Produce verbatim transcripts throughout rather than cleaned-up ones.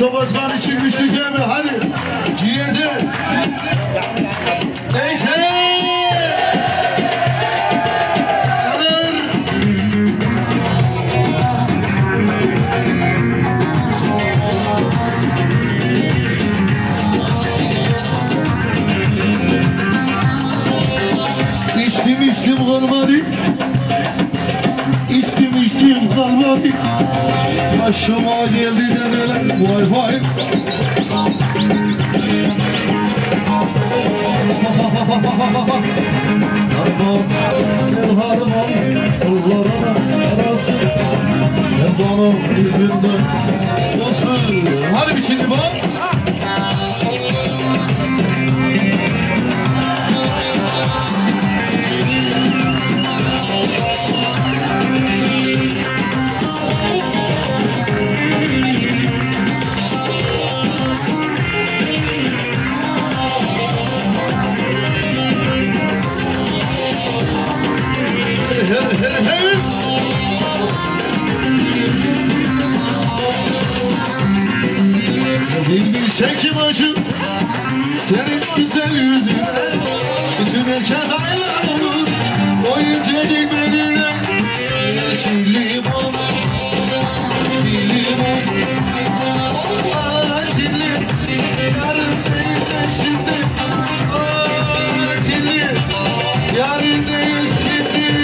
Mustafa Osman için güçlü mi? Hadi. Ciğerde. Neyse. İçtim içtim kalmadı. İçtim içtim kalmadı. Başıma geldi de öyle vay vay. Harman el harman kollarına arası. Sen bana yüzünden nasıl? Hadi bir şimdi bak. Bir bilsen kim acı senin güzel yüzüne, bütün çataylar olur o yücelik benimle. Çilim ol, çilim ol, çilim yarın değil de şimdi, çilim yarın değil şimdi.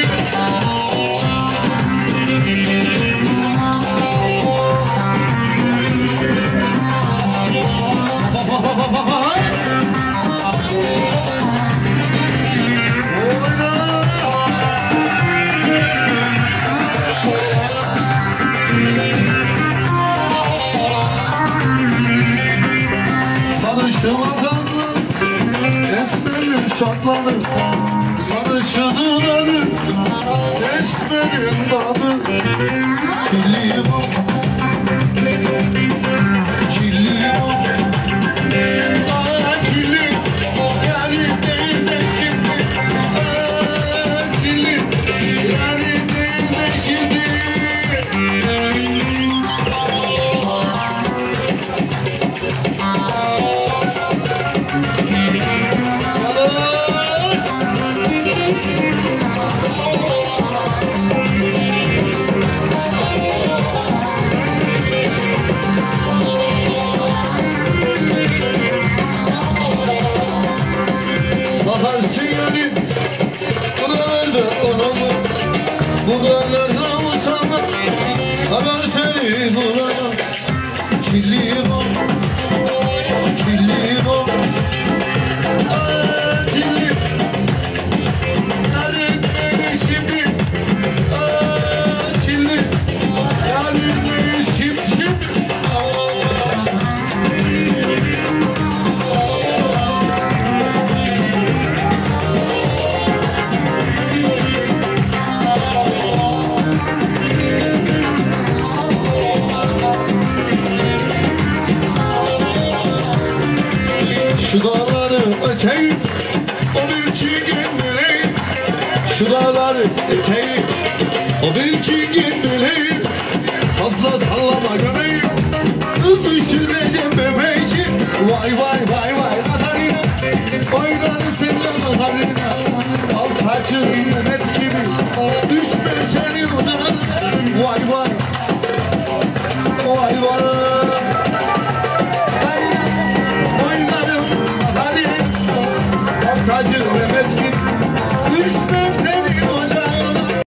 Sarışın adamı esmerim şatlanır, sarışının adı esmerin dadı. Çilim ol, çilim ol, çilim yarın değil de şimdi, çilim yarın değil de şimdi. Bakarsın yani buralarda oranı, buralarda usanma, arar seni buralarda.